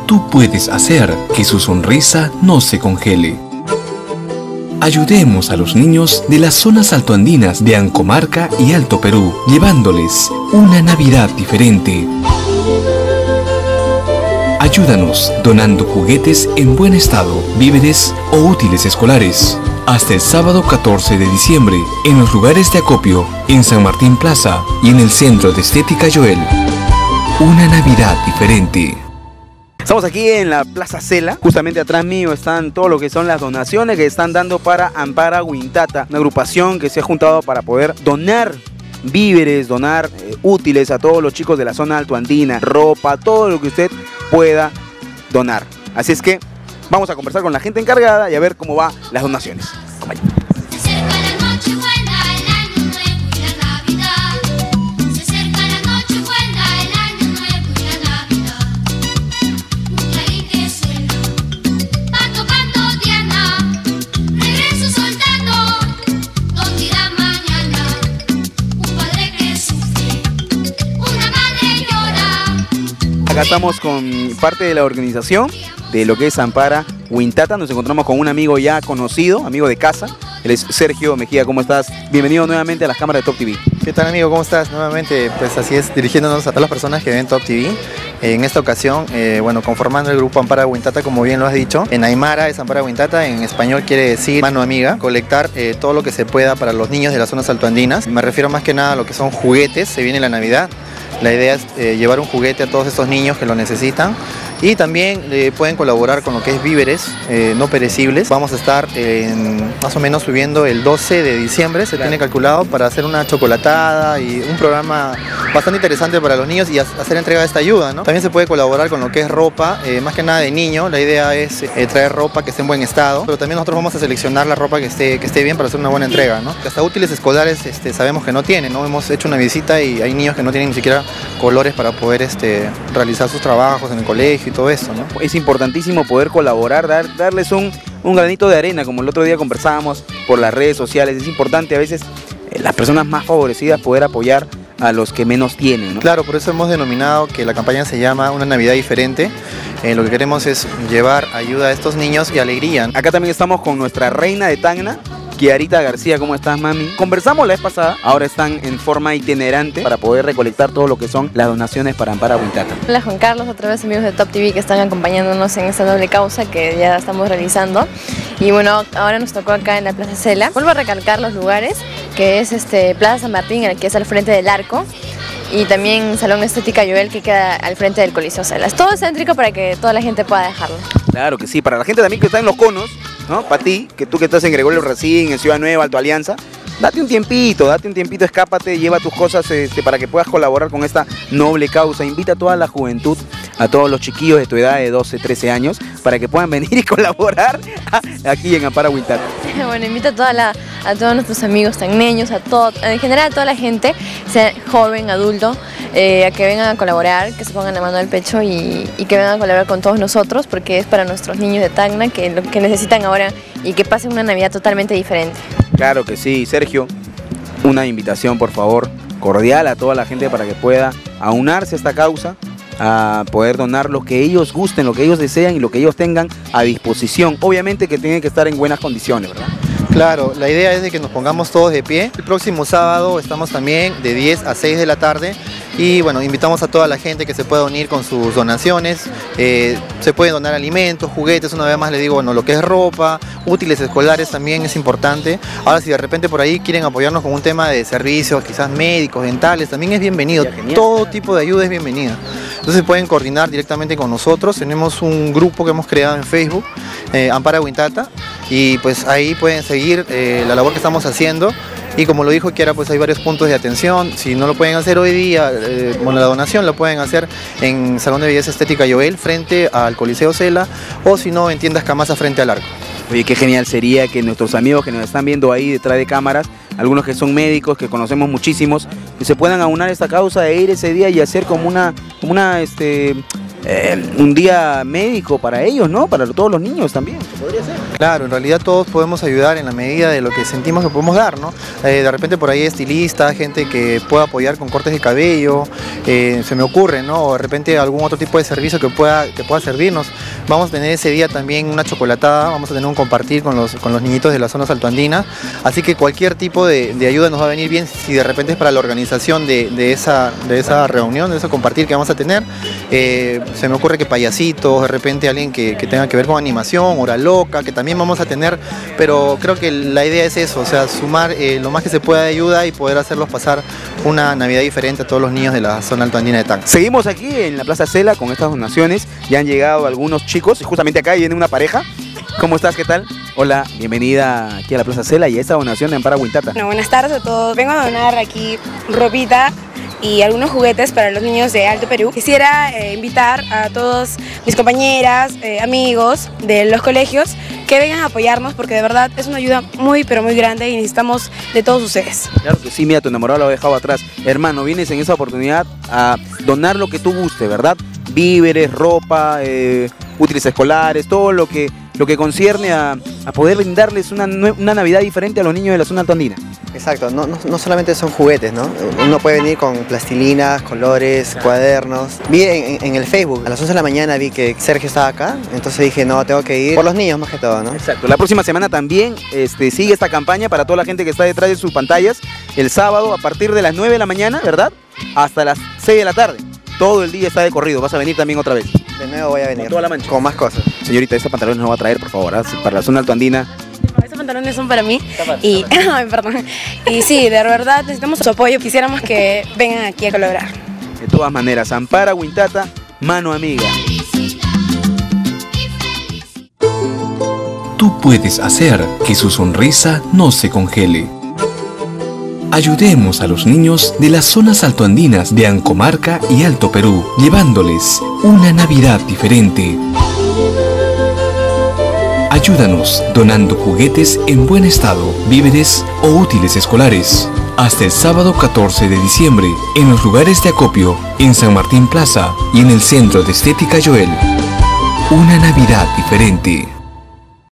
tú puedes hacer que su sonrisa no se congele. Ayudemos a los niños de las zonas altoandinas de Ancomarca y Alto Perú, llevándoles una Navidad diferente. Ayúdanos donando juguetes en buen estado, víveres o útiles escolares. Hasta el sábado 14 de diciembre, en los lugares de acopio, en San Martín Plaza y en el Centro de Estética Joel. Una Navidad diferente. Estamos aquí en la Plaza Cela, justamente atrás mío están todo lo que son las donaciones que están dando para Ampara Huintata, una agrupación que se ha juntado para poder donar víveres, donar útiles a todos los chicos de la zona altoandina, ropa, todo lo que usted pueda donar. Así es que vamos a conversar con la gente encargada y a ver cómo van las donaciones. Acompáñenme. Acá estamos con parte de la organización de lo que es Ampara Huintata. Nos encontramos con un amigo ya conocido, amigo de casa. Él es Sergio Mejía. ¿Cómo estás? Bienvenido nuevamente a las cámaras de Top TV. ¿Qué tal, amigo? ¿Cómo estás? Nuevamente, pues así es, dirigiéndonos a todas las personas que ven Top TV. En esta ocasión, bueno, conformando el grupo Ampara Huintata, como bien lo has dicho. En Aymara es Ampara Huintata, en español quiere decir mano amiga. Colectar todo lo que se pueda para los niños de las zonas altoandinas. Me refiero más que nada a lo que son juguetes, se viene la Navidad. La idea es llevar un juguete a todos estos niños que lo necesitan. Y también pueden colaborar con lo que es víveres no perecibles. Vamos a estar más o menos subiendo el 12 de diciembre, se tiene calculado, para hacer una chocolatada y un programa bastante interesante para los niños y hacer entrega de esta ayuda, ¿no? También se puede colaborar con lo que es ropa, más que nada de niño. La idea es traer ropa que esté en buen estado, pero también nosotros vamos a seleccionar la ropa que esté bien para hacer una buena entrega, ¿no? Hasta útiles escolares sabemos que no tienen, ¿no? Hemos hecho una visita y hay niños que no tienen ni siquiera colores para poder realizar sus trabajos en el colegio y todo eso, ¿no? Es importantísimo poder colaborar, darles un granito de arena, como el otro día conversábamos por las redes sociales. Es importante a veces las personas más favorecidas poder apoyar a los que menos tienen, ¿no? Claro, por eso hemos denominado que la campaña se llama Una Navidad Diferente. Lo que queremos es llevar ayuda a estos niños y alegría. Acá también estamos con nuestra reina de Tacna, Kiarita García. ¿Cómo estás, mami? Conversamos la vez pasada, ahora están en forma itinerante para poder recolectar todo lo que son las donaciones para Ampara Huintata. Hola, Juan Carlos, otra vez amigos de Top TV que están acompañándonos en esta doble causa que ya estamos realizando. Y bueno, ahora nos tocó acá en la Plaza Cela. Vuelvo a recalcar los lugares, que es Plaza San Martín, el que es al frente del arco, y también Salón Estética Joel, que queda al frente del Coliseo Cela. Es todo céntrico para que toda la gente pueda dejarlo. Claro que sí, para la gente también que está en Los Conos, ¿no? Para ti, que tú que estás en Gregorio Racine, en Ciudad Nueva, Alto Alianza, date un tiempito, escápate, lleva tus cosas para que puedas colaborar con esta noble causa. Invita a toda la juventud, a todos los chiquillos de tu edad de 12, 13 años, para que puedan venir y colaborar aquí en Ampara Huintata. Bueno, invito a todos nuestros amigos tacneños, en general a toda la gente, sea joven, adulto, a que vengan a colaborar, que se pongan la mano al pecho y que vengan a colaborar con todos nosotros, porque es para nuestros niños de Tacna que lo que necesitan ahora y que pasen una Navidad totalmente diferente. Claro que sí, Sergio, una invitación por favor cordial a toda la gente para que pueda aunarse a esta causa, a poder donar lo que ellos gusten, lo que ellos desean y lo que ellos tengan a disposición. Obviamente que tienen que estar en buenas condiciones, ¿verdad? Claro, la idea es de que nos pongamos todos de pie. El próximo sábado estamos también de 10 a 6 de la tarde y bueno, invitamos a toda la gente que se pueda unir con sus donaciones. Se pueden donar alimentos, juguetes, una vez más les digo, bueno, lo que es ropa, útiles escolares también es importante. Ahora, si de repente por ahí quieren apoyarnos con un tema de servicios, quizás médicos, dentales, también es bienvenido. Todo tipo de ayuda es bienvenida. Entonces pueden coordinar directamente con nosotros. Tenemos un grupo que hemos creado en Facebook, Ampara Huintata, y pues ahí pueden seguir la labor que estamos haciendo. Y como lo dijo Kiara, pues hay varios puntos de atención. Si no lo pueden hacer hoy día, bueno, la donación la pueden hacer en Salón de Belleza Estética Joel, frente al Coliseo Cela, o si no, en Tiendas Camasa, frente al arco. Oye, qué genial sería que nuestros amigos que nos están viendo ahí detrás de cámaras, algunos que son médicos, que conocemos muchísimos, que se puedan aunar a esta causa e ir ese día y hacer como una un día médico para ellos, ¿no? Para todos los niños también, ¿se podría hacer? Claro, en realidad todos podemos ayudar en la medida de lo que sentimos que podemos dar, ¿no? De repente por ahí estilistas, gente que pueda apoyar con cortes de cabello, se me ocurre, ¿no? O de repente algún otro tipo de servicio que pueda servirnos. Vamos a tener ese día también una chocolatada, vamos a tener un compartir con los niñitos de la zona saltoandina, así que cualquier tipo de ayuda nos va a venir bien si de repente es para la organización de esa reunión, de ese compartir que vamos a tener. Se me ocurre que payasitos, de repente alguien que tenga que ver con animación, hora loca, que también vamos a tener, pero creo que la idea es eso, o sea, sumar lo más que se pueda de ayuda y poder hacerlos pasar una Navidad diferente a todos los niños de la zona altoandina de Tacna. Seguimos aquí en la Plaza Sela con estas donaciones, ya han llegado algunos chicos, justamente acá viene una pareja. ¿Cómo estás? ¿Qué tal? Hola, bienvenida aquí a la Plaza Sela y a esta donación de Ampara Huintata. Bueno, buenas tardes a todos. Vengo a donar aquí ropita y algunos juguetes para los niños de Alto Perú. Quisiera invitar a todos mis compañeras, amigos de los colegios que vengan a apoyarnos porque de verdad es una ayuda muy pero muy grande y necesitamos de todos ustedes. Claro que sí, mira, tu enamorado lo he dejado atrás. Hermano, vienes en esa oportunidad a donar lo que tú guste, ¿verdad? Víveres, ropa, útiles escolares, todo lo que concierne a poder brindarles una Navidad diferente a los niños de la zona altoandina. Exacto, no solamente son juguetes, ¿no? Uno puede venir con plastilinas, colores, cuadernos. Vi en el Facebook, a las 11 de la mañana vi que Sergio estaba acá, entonces dije, no, tengo que ir por los niños más que todo, ¿no? Exacto, la próxima semana también sigue esta campaña para toda la gente que está detrás de sus pantallas, el sábado a partir de las 9 de la mañana, ¿verdad? Hasta las 6 de la tarde. Todo el día está de corrido, vas a venir también otra vez. De nuevo voy a venir, toda la mancha, con más cosas. Señorita, estos pantalones nos va a traer, por favor, para la zona altoandina. Estos pantalones son para mí y, ay, perdón. Y sí, de verdad necesitamos su apoyo, quisiéramos que vengan aquí a colaborar. De todas maneras, Ampara Huintata, mano amiga. Tú puedes hacer que su sonrisa no se congele. Ayudemos a los niños de las zonas altoandinas de Ancomarca y Alto Perú, llevándoles una Navidad diferente. Ayúdanos donando juguetes en buen estado, víveres o útiles escolares. Hasta el sábado 14 de diciembre, en los lugares de acopio, en San Martín Plaza y en el Centro de Estética Joel. Una Navidad diferente.